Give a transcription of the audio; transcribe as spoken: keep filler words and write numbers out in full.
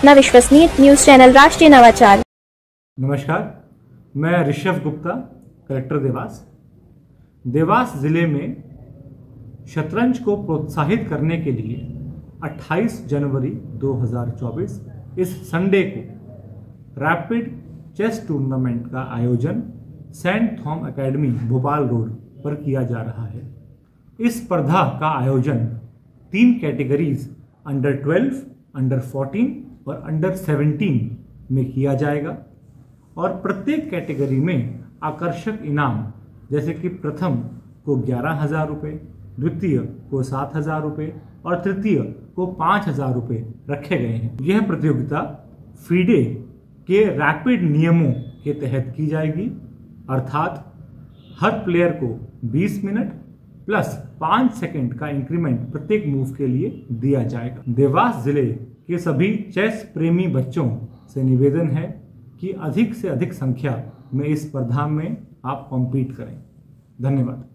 अपना विश्वसनीय news channel राष्ट्रीय नवाचार। नमस्कार, मैं ऋषभ गुप्ता, कलेक्टर देवास। देवास जिले में शतरंज को प्रोत्साहित करने के लिए अट्ठाईस जनवरी दो हज़ार चौबीस इस संडे को रैपिड चेस टूर्नामेंट का आयोजन saint Thom academy Bhopal road पर किया जा रहा है। इस स्पर्धा का आयोजन तीन categories under twelve, under fourteen और अंडर सेवनटीन में किया जाएगा और प्रत्येक कैटेगरी में आकर्षक इनाम जैसे कि प्रथम को ग्यारह हजार रुपये, द्वितीय को सात हजार रुपये और तृतीय को पाँच हजार रुपये रखे गए हैं। यह प्रतियोगिता फीडे के रैपिड नियमों के तहत की जाएगी, अर्थात हर प्लेयर को बीस मिनट प्लस पाँच सेकंड का इंक्रीमेंट प्रत्येक मूव के लिए दिया जाएगा। देवास जिले के सभी चेस प्रेमी बच्चों से निवेदन है कि अधिक से अधिक संख्या में इस स्पर्धा में आप कॉम्पीट करें। धन्यवाद।